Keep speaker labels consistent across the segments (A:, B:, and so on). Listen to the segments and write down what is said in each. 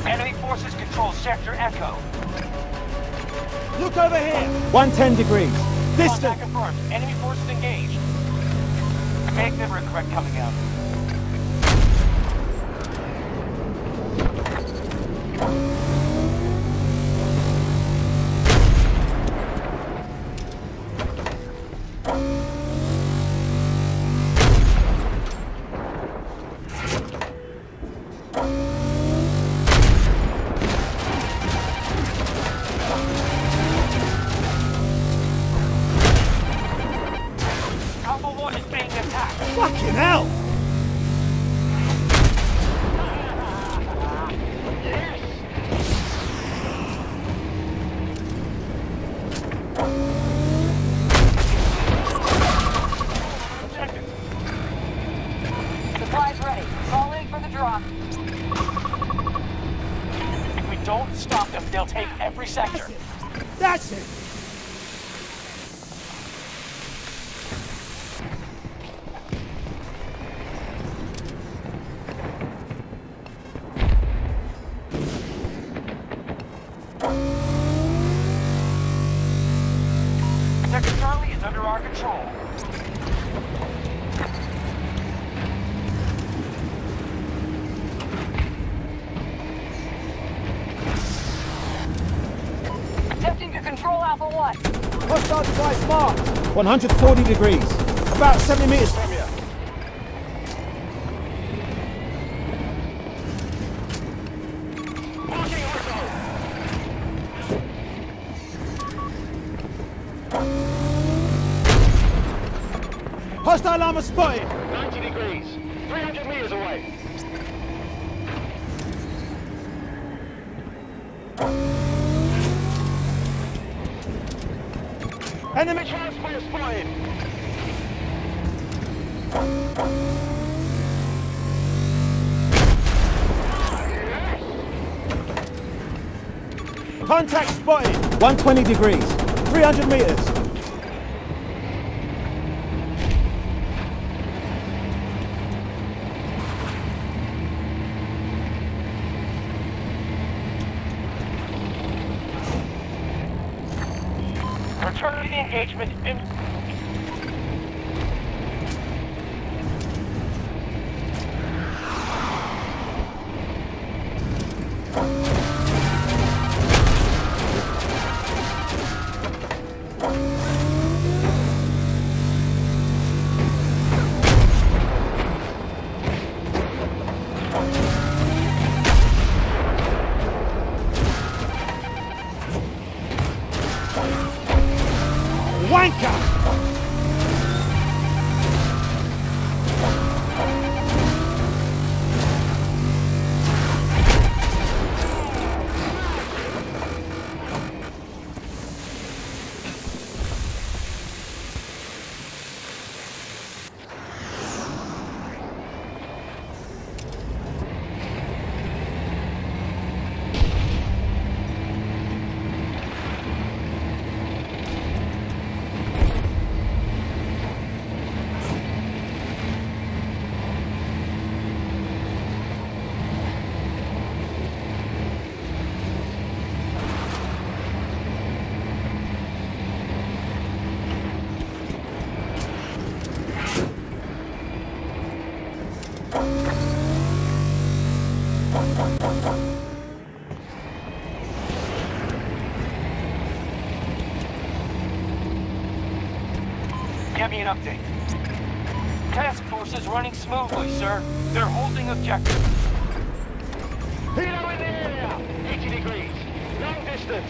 A: Enemy forces control Sector Echo.
B: Look over here! 110 degrees. Distance!
A: Contact confirmed. Enemy forces engaged. Make the correct coming out.
B: Fucking hell!
C: Supplies ready. Call in for the drop.
A: If we don't stop them, they'll take every sector.
B: That's it!
A: Sector Charlie is under our control.
C: Attempting to control Alpha 1.
B: Hostile device marked! 140 degrees. About 70 meters from you. Hostile armor spotted!
A: 90 degrees. 300 meters away.
B: Enemy
A: Transport spotted.
B: contact spotted! 120 degrees. 300 meters.
A: Return to the engagement in...
B: Wanker!
A: Give me an update. Task force is running smoothly, sir. They're holding objective. Helo in the area! 80 degrees. Long distance.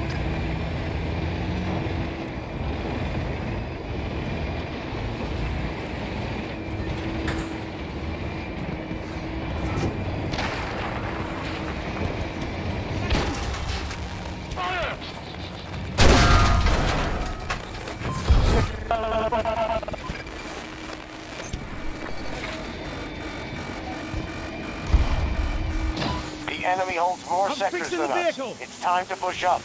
A: The enemy holds more sectors
B: fixing
A: than
B: the
A: us.
B: vehicle.
A: It's time to push up.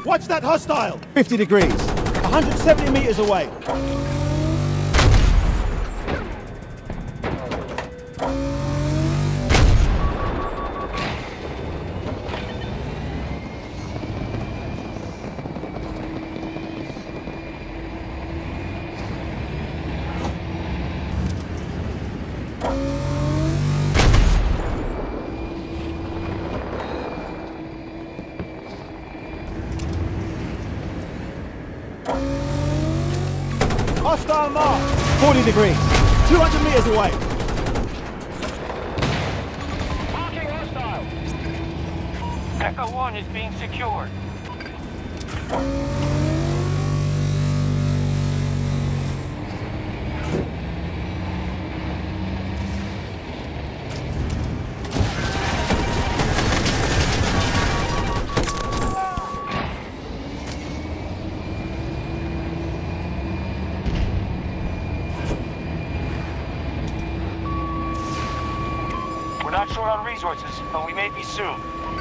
B: Watch that hostile! 50 degrees. 170 meters away. Hostile mark! 40 degrees. 200 meters away.
A: Marking hostile. Echo 1 is being secured. We're not short on resources, but we may be soon.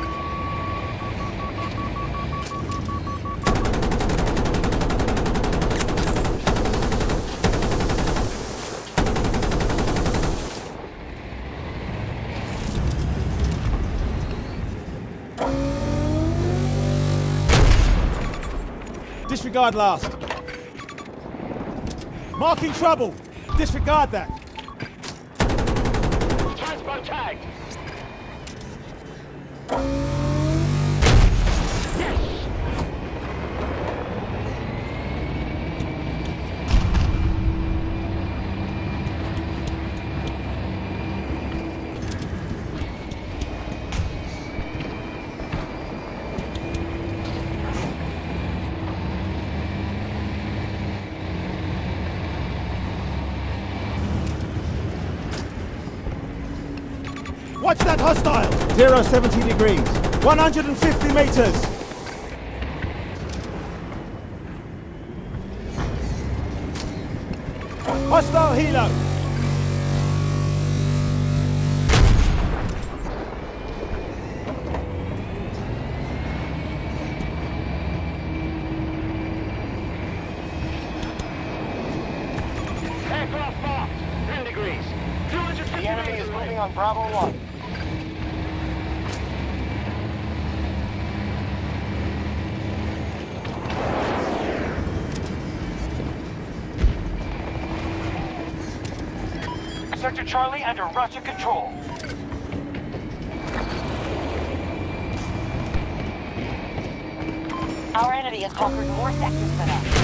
B: Disregard last. Marking trouble. Disregard that.
A: Transpo tagged.
B: Watch that hostile! 070 degrees. 150 meters. Hostile helo.
A: Aircraft marked. 10 degrees. 250 The enemy is moving on Bravo 1. Sector Charlie under Russian control.
C: Our enemy has conquered more sectors than us.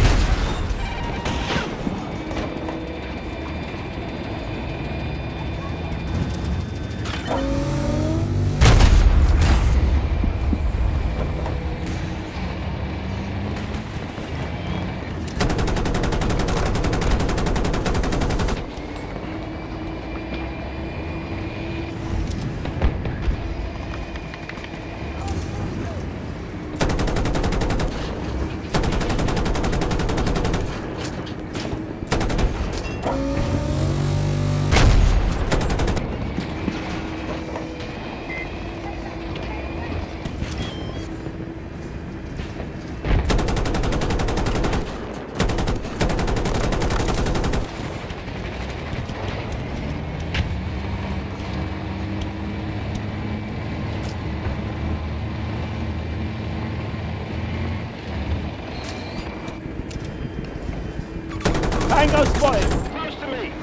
B: Tango spotted.
A: Close to me.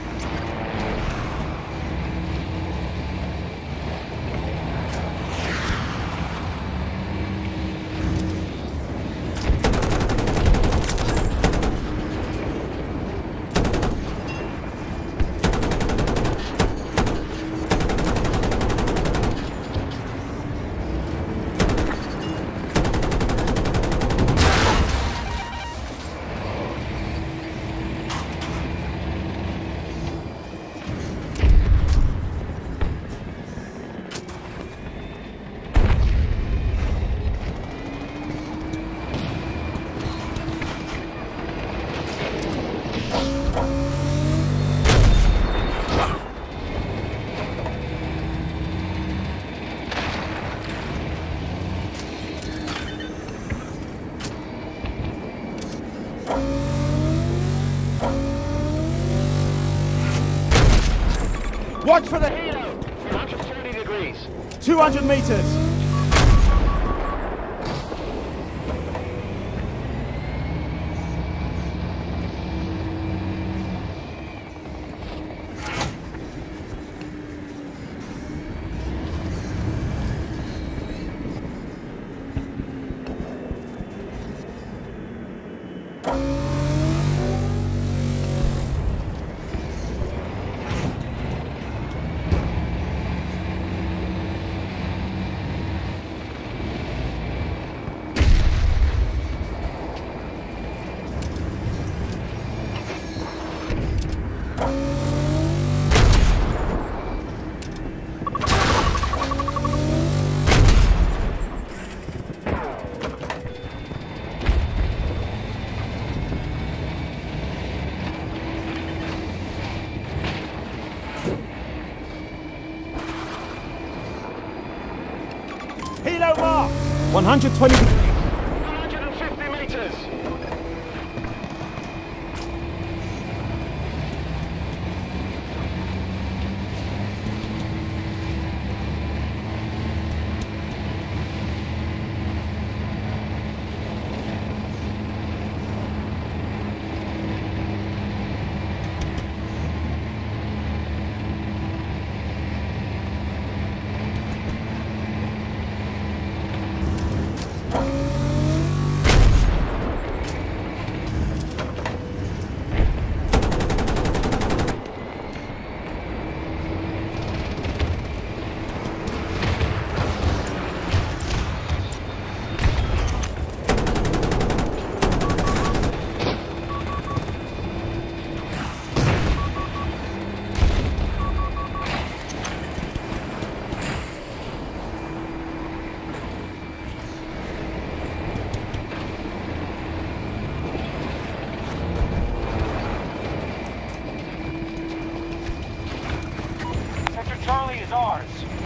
B: Watch for the
A: Helo, 130 degrees.
B: 200 meters. Helo mark. 120 degrees.
A: 150 meters. Charlie is ours.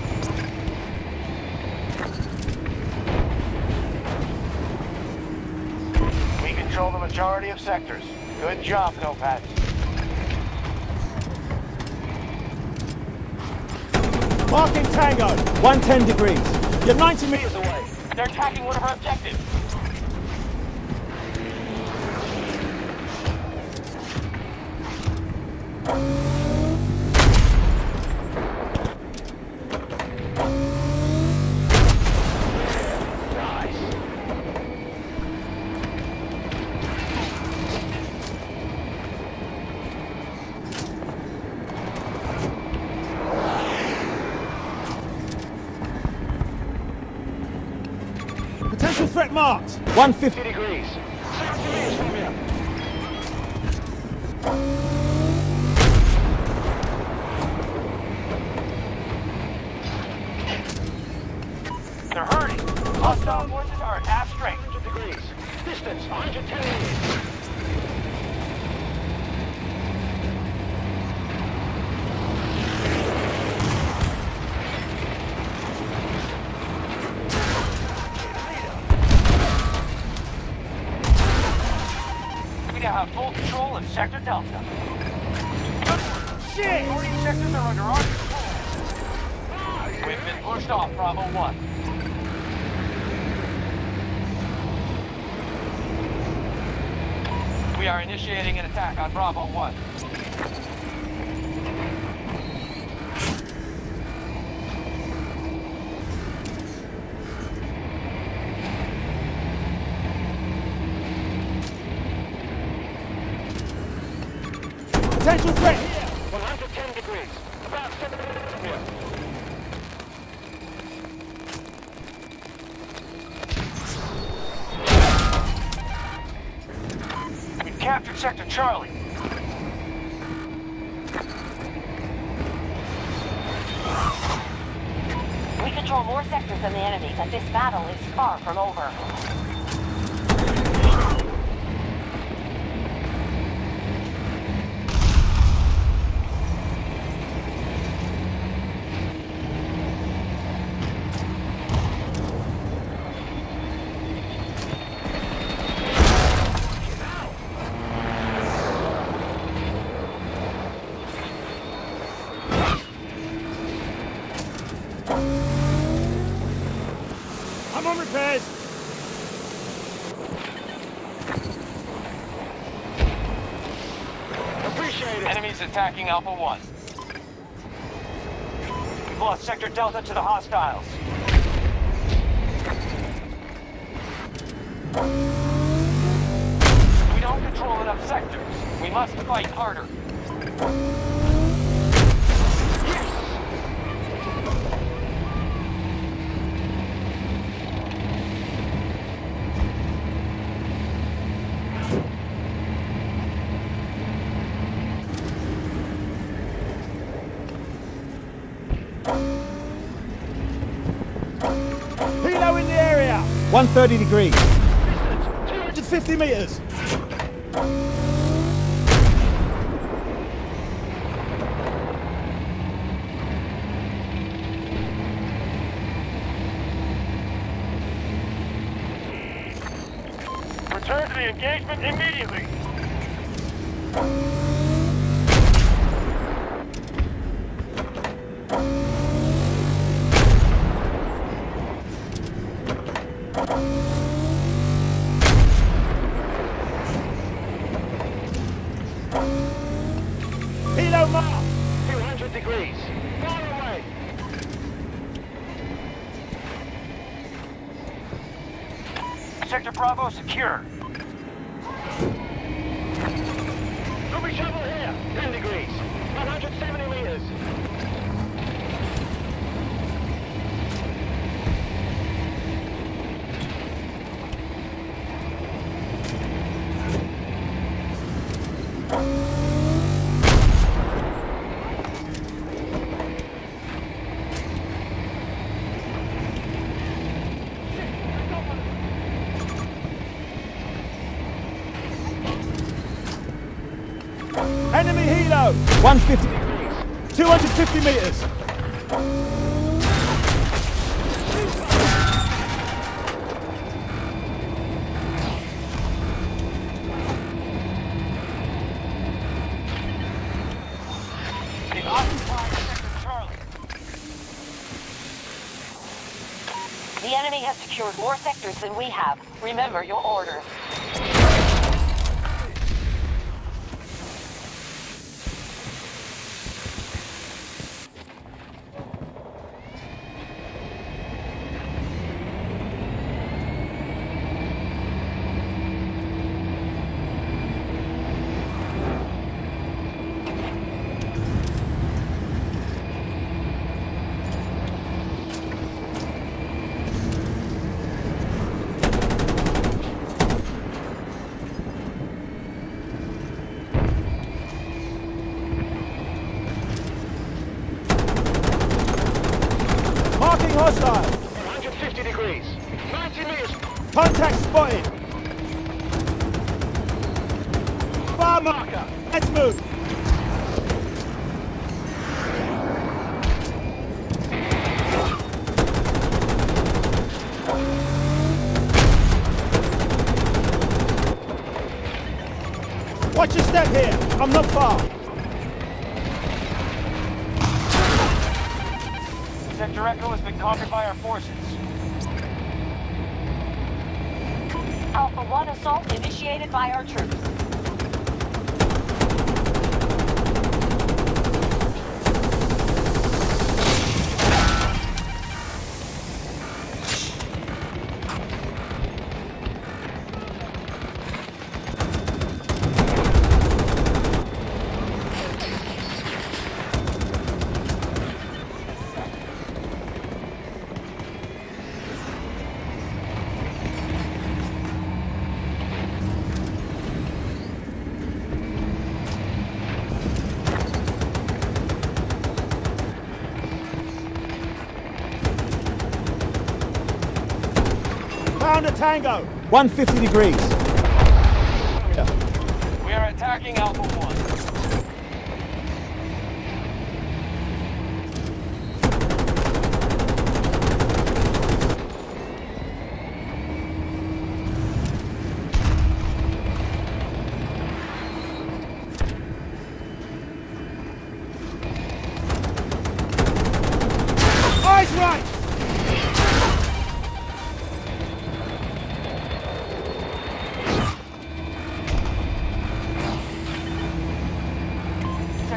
A: We control the majority of sectors. Good job, Nopads.
B: Marking Tango. 110 degrees. You're 90 meters away.
A: They're attacking one of our objectives.
B: Potential threat marked. 150
A: degrees. 60 meters from here. They're hurting. Hostile forces are at half strength. 100 degrees. Distance 110 meters. We now have full control of Sector Delta.
B: Shit!
A: 40 sectors are under our control. We've been pushed off Bravo 1. We are initiating an attack on Bravo 1.
B: Potential threat here.
A: 110 degrees. About 7 minutes from here. We've captured Sector Charlie.
C: We control more sectors than the enemy, but this battle is far from over.
D: Appreciate it.
A: Enemies attacking Alpha 1. We've lost Sector Delta to the hostiles. We don't control enough sectors. We must fight harder.
B: Helo in the area. 130 degrees. 250 meters.
D: Return to the engagement immediately.
B: Helo mark.
D: 200 degrees. Far away.
A: Sector Bravo secure.
D: Enemy shovel here. 10 degrees. 170 meters.
B: Enemy helo. 150 degrees. 250 meters.
A: They've occupied Sector Charlie.
C: The enemy has secured more sectors than we have. Remember your orders.
B: Marking hostile.
D: 150 degrees. 90 meters.
B: Contact spotted. Bar marker. Let's move. Watch your step here. I'm not far.
A: Sector Echo has been conquered by our forces.
C: Alpha 1 assault initiated by our troops.
B: Found a tango. 150 degrees.
A: We are attacking Alpha 1.
B: Eyes right.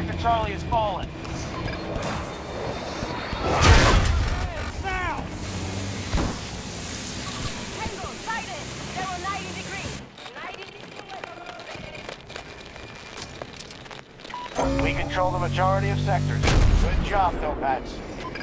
A: Sector Charlie has fallen.
B: Now!
C: Tango, sighted! They were 90 degrees. 90 degrees.
A: We control the majority of sectors. Good job, Nomads.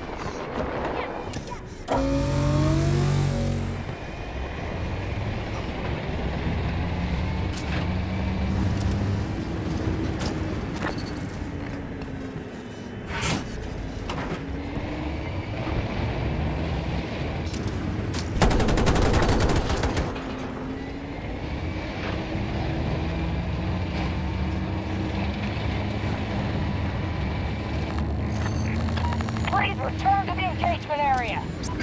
C: Please return to the engagement area.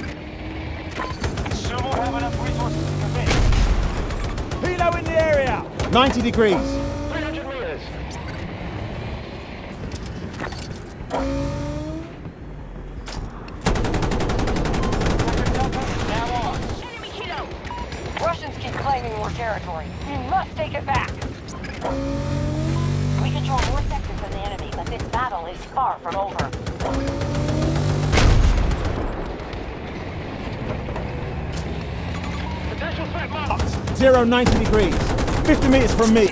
A: Soon we'll have enough resources to commit.
B: Helo in the area! 90 degrees.
D: 300 meters.
A: Sector Delta is now on.
C: Enemy Hilo! Russians keep claiming more territory. We must take it back. We control more sectors than the enemy, but this battle is far from over.
D: Potential threat marked.
B: 0, 90 degrees. 50 meters from me.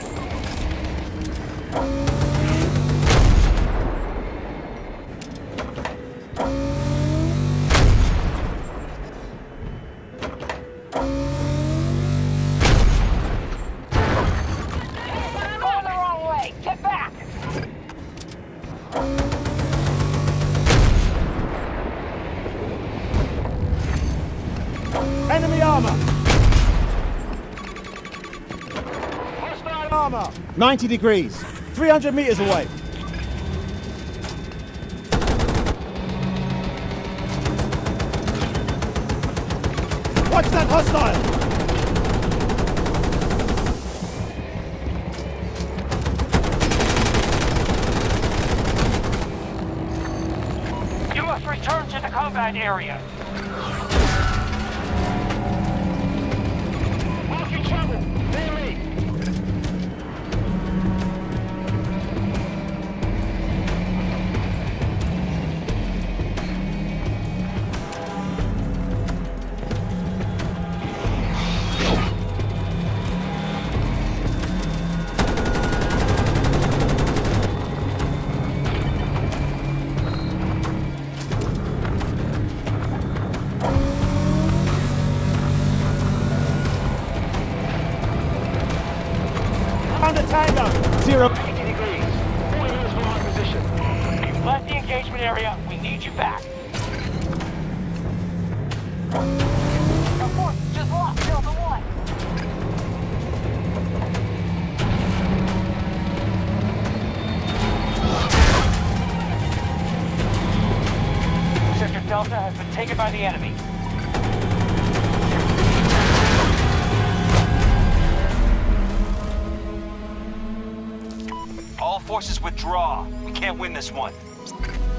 C: Going the wrong way! Get back!
B: Enemy armor.
D: Hostile
B: Armor. 90 degrees. 300 meters away. Watch that hostile!
A: You must return to the combat area.
D: marking trouble. Near me.
B: Under tango. 0.
D: 80 degrees. 40 minutes from my position.
A: You've left the engagement area. We need you back.
C: The force just lost Delta 1.
A: Sector Delta has been taken by the enemy. All forces withdraw. We can't win this one.